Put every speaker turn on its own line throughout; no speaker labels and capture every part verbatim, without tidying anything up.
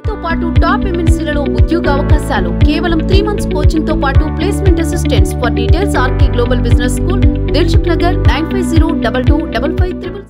ఐటీతో పాటు టాప్ ఎంఎన్సీలలో ఉద్యోగ అవకాశాలు కేవలం త్రీ మంత్స్ కోచింగ్ తో పాటు placement assistance. For details RK global business school, Dilsukh Nagar, nine five zero double two double five triple.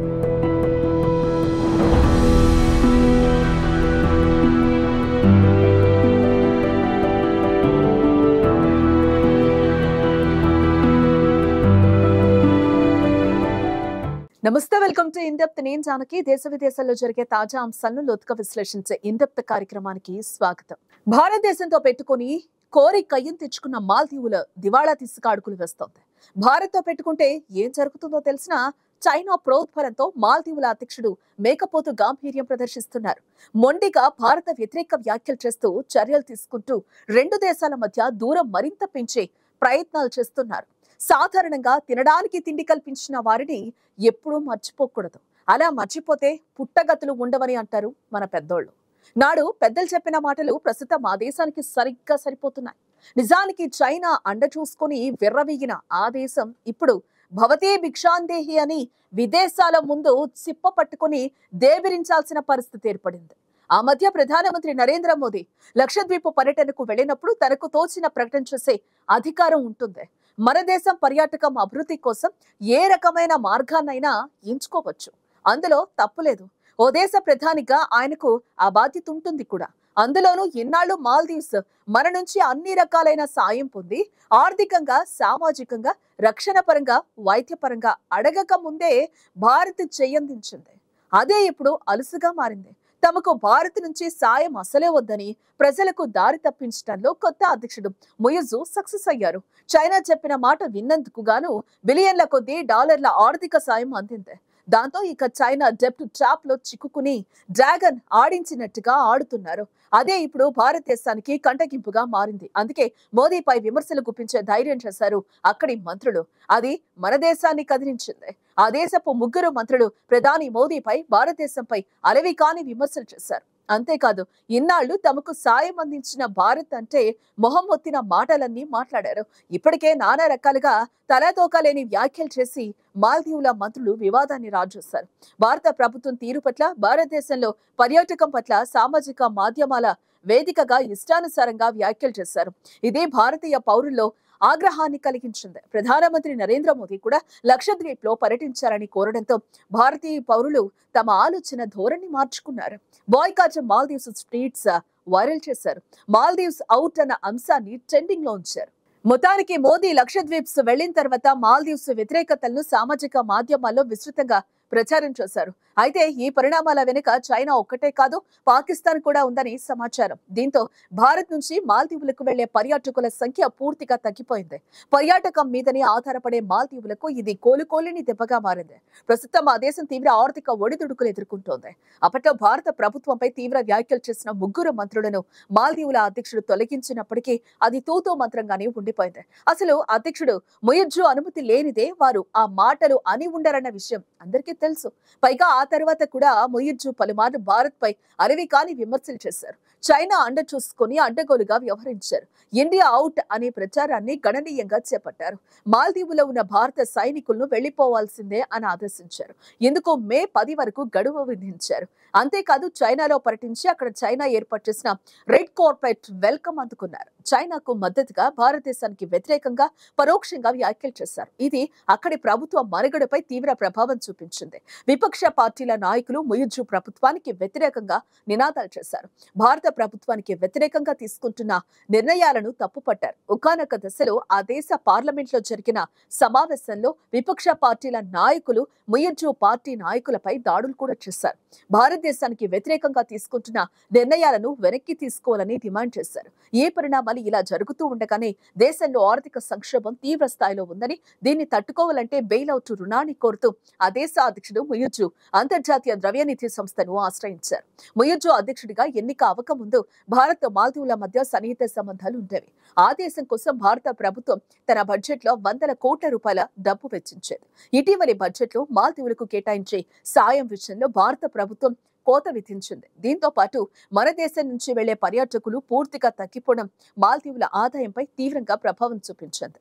నమస్తే, వెల్కమ్ టు ఇండెప్త్. నేను జానకి. దేశ విదేశాల్లో జరిగే తాజా అంశాలను లోతుగా విశ్లేషించే ఇండెప్త్ కార్యక్రమానికి స్వాగతం. భారతదేశంతో పెట్టుకుని కోరి కయ్యం తెచ్చుకున్న మాల్దీవుల దివాళా తీసి కాడుకులు వేస్తోంది. భారత్ తో పెట్టుకుంటే ఏం జరుగుతుందో తెలిసిన చైనా ప్రోద్బలంతో మాల్దీవుల అధ్యక్షుడు మేకపోతు గాంభీర్యం ప్రదర్శిస్తున్నారు. మొండిగా భారత వ్యతిరేక వ్యాఖ్యలు చేస్తూ చర్యలు తీసుకుంటూ రెండు దేశాల మధ్య దూరం మరింత పెంచే ప్రయత్నాలు చేస్తున్నారు. సాధారణంగా తినడానికి తిండి కల్పించిన వారిని ఎప్పుడూ మర్చిపోకూడదు. అలా మర్చిపోతే పుట్టగతులు ఉండవని అంటారు మన పెద్దోళ్ళు. నాడు పెద్దలు చెప్పిన మాటలు ప్రస్తుతం ఆ దేశానికి సరిగ్గా సరిపోతున్నాయి. నిజానికి చైనా అండ చూసుకుని విర్రవీగిన ఆ దేశం ఇప్పుడు భవతే భిక్షాందేహి అని విదేశాల ముందు చిప్ప పట్టుకుని దేబిరించాల్సిన పరిస్థితి ఏర్పడింది. ఆ మధ్య ప్రధానమంత్రి నరేంద్ర మోదీ లక్షద్వీప్ పర్యటనకు వెళ్లినప్పుడు తనకు తోచిన ప్రకటన చేసే అధికారం ఉంటుంది. మన దేశం పర్యాటకం అభివృద్ధి కోసం ఏ రకమైన మార్గాన్నైనా ఎంచుకోవచ్చు. అందులో తప్పులేదు. ఓ దేశ ప్రధానిగా ఆయనకు ఆ బాధ్యత ఉంటుంది కూడా. అందులోనూ ఇన్నాళ్ళు మాల్దీవ్స్ మన నుంచి అన్ని రకాలైన సాయం పొంది ఆర్థికంగా, సామాజికంగా, రక్షణ పరంగా, వైద్యపరంగా అడగక ముందే భారత్ చెయ్యందించింది. అదే ఇప్పుడు అలుసుగా మారింది. తమకు భారత్ నుంచి సాయం అసలే వద్దని ప్రజలకు దారి తప్పించడంలో కొత్త అధ్యక్షుడు ముయిజు సక్సెస్ అయ్యారు. చైనా చెప్పిన మాట విన్నందుకు గాను బిలియన్ల కొద్దీ డాలర్ల ఆర్థిక సాయం అందింది. దాంతో ఇక చైనా డెప్ట్ ట్రాప్ లో చిక్కుకుని డ్రాగన్ ఆడించినట్టుగా ఆడుతున్నారు. అదే ఇప్పుడు భారతదేశానికి కంటగింపుగా మారింది. అందుకే మోదీపై విమర్శలు గుప్పించే ధైర్యం చేశారు అక్కడి మంత్రులు. అది మన దేశాన్ని కదిలించింది. ఆ దేశపు ముగ్గురు మంత్రులు ప్రధాని మోదీపై, భారతదేశంపై అలవి కాని విమర్శలు చేశారు. అంతేకాదు, ఇన్నాళ్లు తమకు సాయం అందించిన భారత్ అంటే మొహం మొత్తిన మాటలన్నీ మాట్లాడారు. ఇప్పటికే నానా రకాలుగా తలతోకలేని వ్యాఖ్యలు చేసి మాల్దీవుల మంత్రులు వివాదాన్ని రాజేశారు. భారత ప్రభుత్వం తీరు పట్ల, భారతదేశంలో పర్యాటకం పట్ల సామాజిక మాధ్యమాల వేదికగా ఇష్టానుసారంగా వ్యాఖ్యలు చేశారు. ఇది భారతీయ పౌరుల్లో ఆగ్రహాన్ని కలిగించింది. ప్రధానమంత్రి నరేంద్ర మోదీ కూడా లక్షద్వీప్ లో పర్యటించారని కోరడంతో భారతీయ పౌరులు తమ ఆలోచన ధోరణి మార్చుకున్నారు. బాయ్కాట్ మాల్దీవ్స్ ట్వీట్స్ వైరల్ చేశారు. మాల్దీవ్స్ అవుట్ అన్న అంశాన్ని ట్రెండింగ్ లో ఉంచారు. మొత్తానికి మోదీ లక్షద్వీప్స్ వెళ్లిన తర్వాత మాల్దీవ్స్ వ్యతిరేకతలను సామాజిక మాధ్యమాల్లో విస్తృతంగా ప్రచారం చేశారు. అయితే ఈ పరిణామాల వెనుక చైనా ఒక్కటే కాదు, పాకిస్తాన్ కూడా ఉందని సమాచారం. దీంతో భారత్ నుంచి మాల్దీవులకు వెళ్లే పర్యాటకుల సంఖ్య పూర్తిగా తగ్గిపోయింది. పర్యాటకం మీదనే ఆధారపడే మాల్దీవులకు ఇది కోలుకోలేని దెబ్బగా మారింది. ప్రస్తుతం ఆ దేశం తీవ్ర ఆర్థిక ఒడిదుడుకులు ఎదుర్కొంటోంది. అప్పట్లో భారత ప్రభుత్వంపై తీవ్ర వ్యాఖ్యలు చేసిన ముగ్గురు మంత్రులను మాల్దీవుల అధ్యక్షుడు తొలగించినప్పటికీ అది తూతూ మంత్రంగానే ఉండిపోయింది. అసలు అధ్యక్షుడు ముయిజ్జు అనుమతి లేనిదే వారు ఆ మాటలు అని ఉండరన్న విషయం అందరికీ తెలుసు. పైగా ఆ తర్వాత కూడా ముయిజ్జు పలుమార్లు భారత్ పై అలవి కాని విమర్శలు చేశారు. చైనా అండ చూసుకుని అడ్డగోలుగా వ్యవహరించారు. ఇండియా అవుట్ అనే ప్రచారాన్ని గణనీయంగా చేపట్టారు. మాల్దీవులో ఉన్న భారత సైనికులను వెళ్లిపోవాల్సిందే అని ఆదేశించారు. ఇందుకు మే పది వరకు గడువు విధించారు. అంతేకాదు, చైనాలో పర్యటించి అక్కడ చైనా ఏర్పాటు చేసిన రెడ్ కార్పెట్ వెల్కమ్ అందుకున్నారు. చైనాకు మద్దతుగా భారతదేశానికి వ్యతిరేకంగా పరోక్షంగా వ్యాఖ్యలు చేశారు. ఇది అక్కడి ప్రభుత్వ మనుగడపై తీవ్ర ప్రభావం చూపించింది. విపక్ష పార్టీల నాయకులు ముయిజ్జు ప్రభుత్వానికి వ్యతిరేకంగా నినాదాలు చేశారు. భారత ప్రభుత్వానికి వ్యతిరేకంగా తీసుకుంటున్న నిర్ణయాలను తప్పుపట్టారు. ఒకానొక దశలో ఆ దేశ పార్లమెంట్ లో జరిగిన సమావేశంలో విపక్ష పార్టీల నాయకులు ముయిజ్జు పార్టీ నాయకులపై దాడులు కూడా చేశారు. భారతదేశానికి వ్యతిరేకంగా తీసుకుంటున్న నిర్ణయాలను వెనక్కి తీసుకోవాలని డిమాండ్ చేశారు. ఈ పరిణామాలు ఇలా జరుగుతూ ఉండగానే దేశంలో ఆర్థిక సంక్షోభం తీవ్ర స్థాయిలో ఉందని, దీన్ని తట్టుకోవాలంటే బెయిల్అవుట్ రుణాన్ని కోరుతూ ఆ దేశ అధ్యక్షుడు ముయిజ్జు అంతర్జాతీయ ద్రవ్యనిధి సంస్థను ఆశ్రయించారు. ముయిజ్జు అధ్యక్షుడిగా ఎన్నిక అవ్వకముందు భారత్ మాల్దీవుల మధ్య సన్నిహిత సంబంధాలు ఉండేవి. ఆ దేశం కోసం భారత ప్రభుత్వం తన బడ్జెట్ లో వందల కోట్ల రూపాయల డబ్బు వెచ్చించేది. ఇటీవలి బడ్జెట్ లో మాల్దీవులకు కేటాయించే సాయం విషయంలో భారత ప్రభుత్వం కోత విధించింది. దీంతో పాటు మన దేశం నుంచి వెళ్లే పర్యాటకులు పూర్తిగా తగ్గిపోవడం మాల్దీవుల ఆదాయంపై తీవ్రంగా ప్రభావం చూపించింది.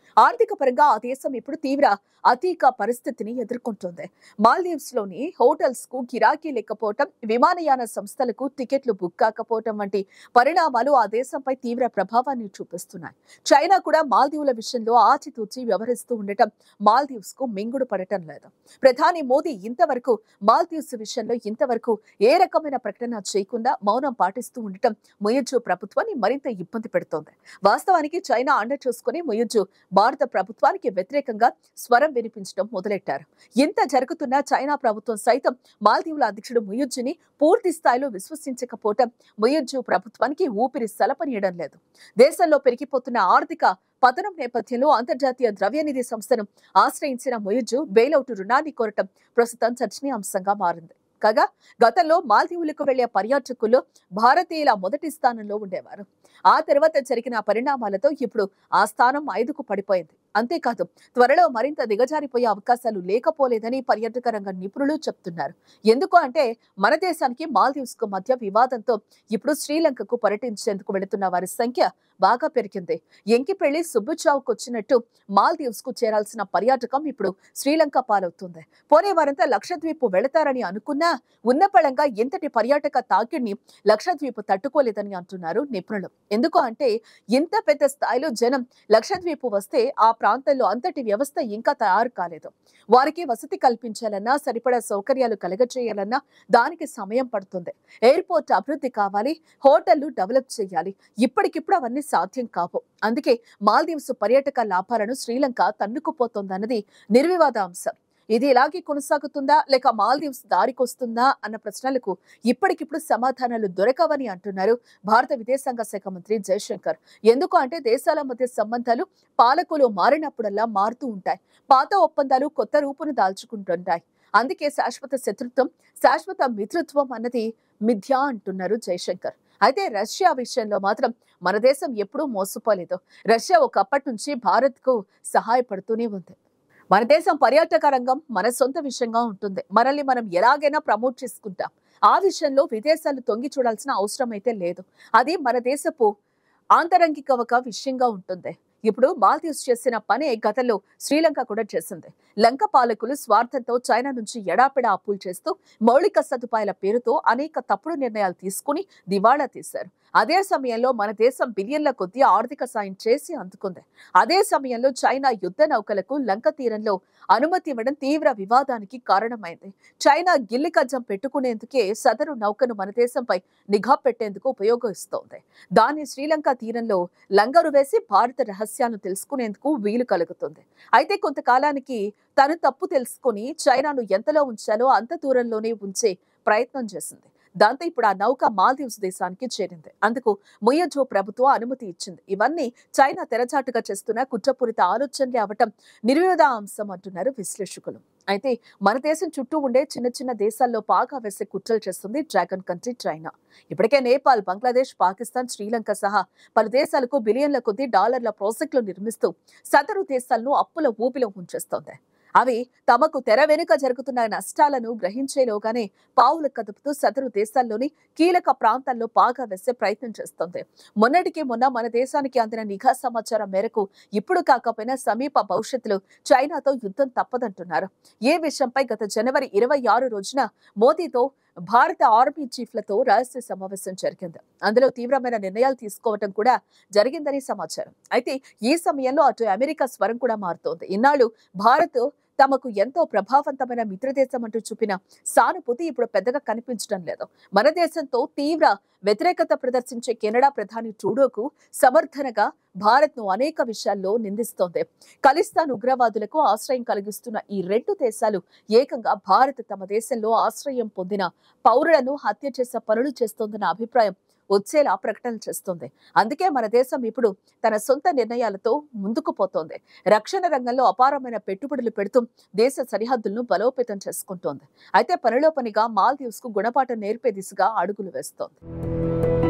ఆర్థిక పరంగా ఆ దేశం ఇప్పుడు తీవ్ర అతీక పరిస్థితిని ఎదుర్కొంటోంది. మాల్దీవ్స్ లోని హోటల్స్ కు గిరాకీ లేకపోవటం, విమానయాన సంస్థలకు టికెట్లు బుక్ కాకపోవటం వంటి పరిణామాలు ఆ దేశంపై తీవ్ర ప్రభావాన్ని చూపిస్తున్నాయి. చైనా కూడా మాల్దీవుల విషయంలో ఆచితూచి వ్యవహరిస్తూ ఉండటం మాల్దీవ్స్ కు మింగుడు పడటం లేదు. ప్రధాని మోదీ ఇంతవరకు మాల్దీవ్స్ విషయంలో ఇంతవరకు ఏ రకమైన ప్రకటన చేయకుండా మౌనం పాటిస్తూ ఉండటం ముయిజ్జు ప్రభుత్వాన్ని మరింత ఇబ్బంది పెడుతోంది. వాస్తవానికి చైనా అండ చూసుకుని ముయిజ్జు భారత ప్రభుత్వానికి వ్యతిరేకంగా స్వరం వినిపించడం మొదలెట్టారు. ఇంత జరుగుతున్న చైనా ప్రభుత్వం సైతం మాల్దీవుల అధ్యక్షుడు ముయిజ్జుని పూర్తి స్థాయిలో విశ్వసించకపోవటం ముయిజ్జు ప్రభుత్వానికి ఊపిరి సలపనీయడం లేదు. దేశంలో పెరిగిపోతున్న ఆర్థిక పతనం నేపథ్యంలో అంతర్జాతీయ ద్రవ్యనిధి సంస్థను ఆశ్రయించిన ముయిజ్జు బెయిలౌట్ రుణాన్ని కోరటం ప్రస్తుతం చర్చనీయాంశంగా మారింది. కాగా గతంలో మాల్దీవులకు వెళ్లే పర్యాటకుల్లో భారతీయుల మొదటి స్థానంలో ఉండేవారు. ఆ తర్వాత జరిగిన పరిణామాలతో ఇప్పుడు ఆ స్థానం ఐదుకు పడిపోయింది. అంతేకాదు త్వరలో మరింత దిగజారిపోయే అవకాశాలు లేకపోలేదని పర్యాటక రంగ నిపుణులు చెప్తున్నారు. ఎందుకు అంటే మన దేశానికి మాల్దీవ్స్ కు మధ్య వివాదంతో ఇప్పుడు శ్రీలంకకు పర్యటించేందుకు వెళుతున్న వారి సంఖ్య బాగా పెరిగింది. ఎంకిపెళ్లి సుబ్బుచావుకు వచ్చినట్టు మాల్దీవ్స్ కు చేరాల్సిన పర్యాటకం ఇప్పుడు శ్రీలంక పాలవుతుంది. పోనే వారంతా లక్షద్వీప్ వెళతారని అనుకున్నా ఉన్నపళంగా ఎంతటి పర్యాటక తాకిడిని లక్షద్వీప్ తట్టుకోలేదని అంటున్నారు నిపుణులు. ఎందుకు అంటే ఇంత పెద్ద స్థాయిలో జనం లక్షద్వీప్ వస్తే ఆ ప్రాంతంలో అంతటి వ్యవస్థ ఇంకా తయారు కాలేదు. వారికి వసతి కల్పించాలన్నా, సరిపడా సౌకర్యాలు కలగచేయాలన్నా దానికి సమయం పడుతుంది. ఎయిర్పోర్ట్ అభివృద్ధి కావాలి, హోటళ్లు డెవలప్ చేయాలి. ఇప్పటికిప్పుడు అవన్నీ సాధ్యం కావు. అందుకే మాల్దీవ్స్ పర్యాటక లాభాలను శ్రీలంక తన్నుకుపోతోందన్నది నిర్వివాద అంశం. ఇది ఇలాగే కొనసాగుతుందా లేక మాల్దీవ్స్ దారికొస్తుందా అన్న ప్రశ్నలకు ఇప్పటికిప్పుడు సమాధానాలు దొరకవని అంటున్నారు భారత విదేశాంగ శాఖ మంత్రి జయశంకర్. ఎందుకు అంటే దేశాల మధ్య సంబంధాలు పాలకులు మారినప్పుడల్లా మారుతూ ఉంటాయి. పాత ఒప్పందాలు కొత్త రూపును దాల్చుకుంటుంటాయి. అందుకే శాశ్వత శత్రుత్వం, శాశ్వత మిత్రత్వం అన్నది మిథ్యా అంటున్నారు జయశంకర్. అయితే రష్యా విషయంలో మాత్రం మన దేశం ఎప్పుడూ మోసపోలేదు. రష్యా ఒకప్పటి నుంచి భారత్ కు సహాయపడుతూనే ఉంది. మన దేశం పర్యాటక రంగం మన సొంత విషయంగా ఉంటుంది. మనల్ని మనం ఎలాగైనా ప్రమోట్ చేసుకుంటాం. ఆ విషయంలో విదేశాలు తొంగి చూడాల్సిన అవసరం అయితే లేదు. అది మన దేశపు ఆంతరంగిక ఒక విషయంగా ఉంటుంది. ఇప్పుడు మాల్దీవ్స్ చేసిన పనే గతంలో శ్రీలంక కూడా చేసింది. లంక పాలకులు స్వార్థంతో చైనా నుంచి ఎడాపెడా అప్పులు చేస్తూ మౌలిక సదుపాయాల పేరుతో అనేక తప్పుడు నిర్ణయాలు తీసుకుని దివాళా తీశారు. అదే సమయంలో మన దేశం బిలియన్ల కొద్దీ ఆర్థిక సాయం చేసి అందుకుంది. అదే సమయంలో చైనా యుద్ధ నౌకలకు లంక తీరంలో అనుమతి ఇవ్వడం తీవ్ర వివాదానికి కారణమైంది. చైనా గిల్లి కజ్జం పెట్టుకునేందుకే సదరు నౌకను మన దేశంపై నిఘా పెట్టేందుకు ఉపయోగిస్తోంది. దాన్ని శ్రీలంక తీరంలో లంగరు వేసి భారత రహస్యాలను తెలుసుకునేందుకు వీలు కలుగుతుంది. అయితే కొంతకాలానికి తను తప్పు తెలుసుకుని చైనాను ఎంతలో ఉంచాలో అంత దూరంలోనే ఉంచే ప్రయత్నం చేసింది. దాంతో ఇప్పుడు ఆ నౌక మాల్దీవ్స్ దేశానికి చేరింది. అందుకు ముయిజ్జు ప్రభుత్వం అనుమతి ఇచ్చింది. ఇవన్నీ చైనా తెరచాటుగా చేస్తున్న కుట్రపూరిత ఆలోచనలే అవటం నిర్వివాద అంశం అంటున్నారు విశ్లేషకులు. అయితే మన దేశం చుట్టూ ఉండే చిన్న చిన్న దేశాల్లో పాగా వేసే కుట్రలు చేస్తుంది డ్రాగన్ కంట్రీ చైనా. ఇప్పటికే నేపాల్, బంగ్లాదేశ్, పాకిస్తాన్, శ్రీలంక సహా పలు దేశాలకు బిలియన్ల కొద్ది డాలర్ల ప్రాజెక్టులు నిర్మిస్తూ సదరు దేశాలను అప్పుల ఊపిలో ఉంచేస్తోంది. అవి తమకు తెర వెనుక జరుగుతున్న నష్టాలను గ్రహించేలోగానే పావులు కదుపుతూ సదరు దేశాల్లోని కీలక ప్రాంతాల్లో పాగా వేసే ప్రయత్నం చేస్తోంది. మొన్నటికి మొన్న మన దేశానికి అందిన నిఘా సమాచారం మేరకు ఇప్పుడు కాకపోయినా సమీప భవిష్యత్తులో చైనాతో యుద్ధం తప్పదంటున్నారు. ఏ విషయంపై గత జనవరి ఇరవై ఆరు రోజున మోదీతో భారత ఆర్మీ చీఫ్లతో రహస్య సమావేశం జరిగింది. అందులో తీవ్రమైన నిర్ణయాలు తీసుకోవటం కూడా జరిగిందని సమాచారం. అయితే ఈ సమయంలో అటు అమెరికా స్వరం కూడా మారుతోంది. ఇన్నాళ్ళు భారత్ తమకు ఎంతో ప్రభావవంతమైన మిత్రదేశం అంటూ చూపిన సానుభూతి ఇప్పుడు పెద్దగా కనిపించడం లేదు. మన దేశంతో తీవ్ర వ్యతిరేకత ప్రదర్శించే కెనడా ప్రధాని ట్రూడోకు సమర్థనగా భారత్ ను అనేక విషయాల్లో నిందిస్తోంది. ఖలిస్తాన్ ఉగ్రవాదులకు ఆశ్రయం కలిగిస్తున్న ఈ రెండు దేశాలు ఏకంగా భారత్ తమ దేశంలో ఆశ్రయం పొందిన పౌరులను హత్య చేసే పనులు చేస్తోందన్న అభిప్రాయం వచ్చేలా ప్రకటనలు చేస్తోంది. అందుకే మన దేశం ఇప్పుడు తన సొంత నిర్ణయాలతో ముందుకు పోతోంది. రక్షణ రంగంలో అపారమైన పెట్టుబడులు పెడుతూ దేశ సరిహద్దులను బలోపేతం చేసుకుంటోంది. అయితే పనిలో పనిగా మాల్దీవ్స్ కు గుణపాఠం నేర్పే దిశగా అడుగులు వేస్తోంది.